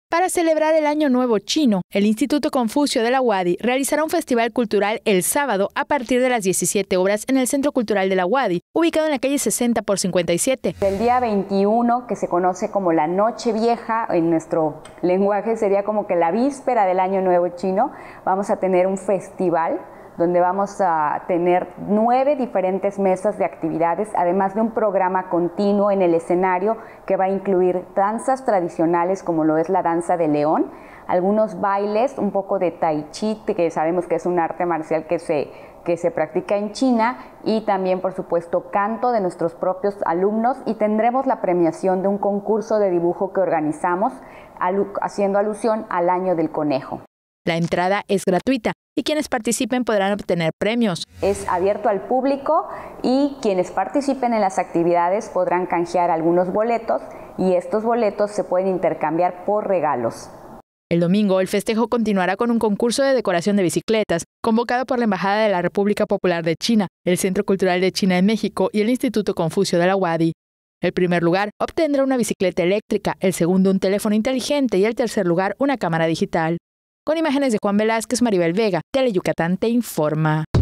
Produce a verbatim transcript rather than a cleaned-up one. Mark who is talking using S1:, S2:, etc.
S1: Para celebrar el Año Nuevo Chino, el Instituto Confucio de la U A D Y realizará un festival cultural el sábado a partir de las diecisiete horas en el Centro Cultural de la U A D Y, ubicado en la calle sesenta por cincuenta y siete.
S2: El día veintiuno, que se conoce como la Noche Vieja, en nuestro lenguaje sería como que la víspera del Año Nuevo Chino, vamos a tener un festival donde vamos a tener nueve diferentes mesas de actividades, además de un programa continuo en el escenario que va a incluir danzas tradicionales como lo es la danza de león, algunos bailes, un poco de tai chi, que sabemos que es un arte marcial que se, que se practica en China, y también, por supuesto, canto de nuestros propios alumnos, y tendremos la premiación de un concurso de dibujo que organizamos, alu- haciendo alusión al Año del Conejo.
S1: La entrada es gratuita y quienes participen podrán obtener premios.
S2: Es abierto al público y quienes participen en las actividades podrán canjear algunos boletos y estos boletos se pueden intercambiar por regalos.
S1: El domingo, el festejo continuará con un concurso de decoración de bicicletas, convocado por la Embajada de la República Popular de China, el Centro Cultural de China en México y el Instituto Confucio de la U A D Y. El primer lugar obtendrá una bicicleta eléctrica, el segundo un teléfono inteligente y el tercer lugar una cámara digital. Con imágenes de Juan Velázquez, Maribel Vega, Tele Yucatán te informa.